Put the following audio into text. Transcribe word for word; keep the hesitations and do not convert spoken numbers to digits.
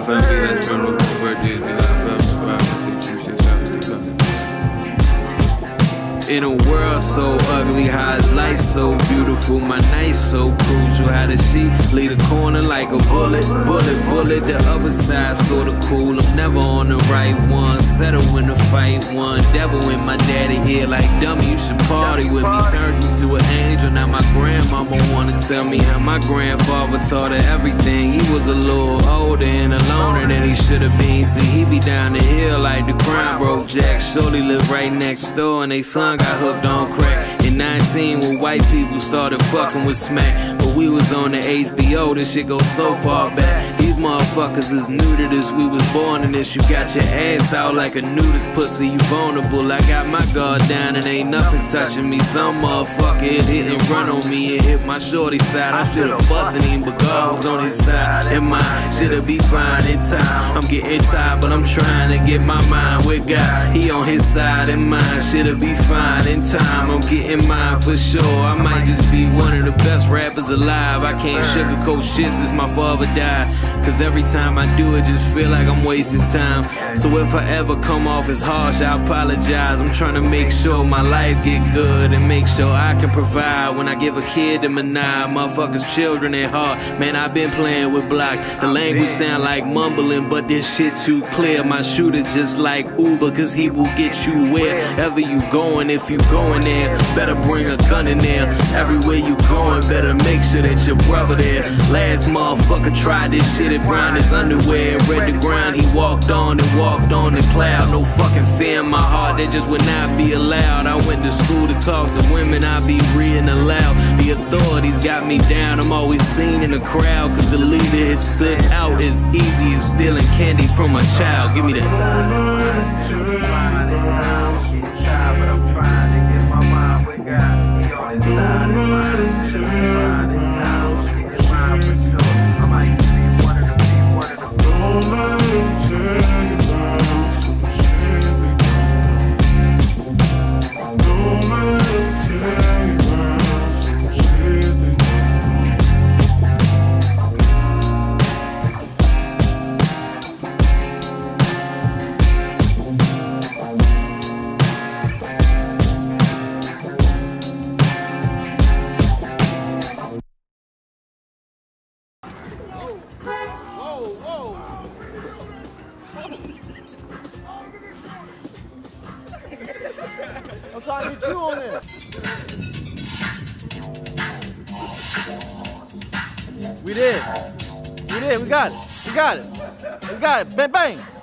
family, let's turn up the birthdays, be live forever, survive, stay true, stay silent, stay confident. In a world so ugly, how is life so beautiful? My night so crucial. How does she lead a corner like a bullet? Bullet, bullet, the other side sorta cool. I'm never on the right one. Settle in the fight one. Devil in my daddy ear like dummy, you should party with me. Turned into an angel, now my grandmama wanna tell me how my grandfather taught her everything. He was a little older and a loner than he should've been. See, he be down the hill like the crime broke Jack. Shorty lived right next door and they son got hooked on crack. In nineteen when white people started fucking with smack, but we was on the H B O, this shit goes so far back. These motherfuckers is new to this, we was born in this. You got your ass out like a nudist pussy, you vulnerable. I got my guard down and ain't nothing touching me. Some motherfucker it hit and run on me, it hit my shorty side. I should've busted him, but God was on his side, and mine should've be fine in time. I'm getting tired, but I'm trying to get my mind with God. He on his side and mine should've be fine in time. I'm getting mine for sure. I might just be one of the best rappers alive. I can't sugarcoat shit since my father died, cause every time I do it just feel like I'm wasting time. So if I ever come off as harsh, I apologize. I'm trying to make sure my life get good and make sure I can provide. When I give a kid them a nine, motherfuckers children at heart. Man, I've been playing with blocks. The language sound like mumbling, but this shit too clear. My shooter just like Uber, cause he will get you wherever you going. If you going there, better bring a gun in there. Everywhere you going, better make sure that your brother there. Last motherfucker tried this shit at brown his underwear, read the ground. He walked on and walked on the cloud. No fucking fear in my heart, that just would not be allowed. I went to school to talk to women, I be reading aloud. The authorities got me down, I'm always seen in the crowd, cause the leader it stood out as easy as stealing candy from a child. Give me that. I'm trying to get you on there. We did. We did. We got it. We got it. We got it. Bang, bang.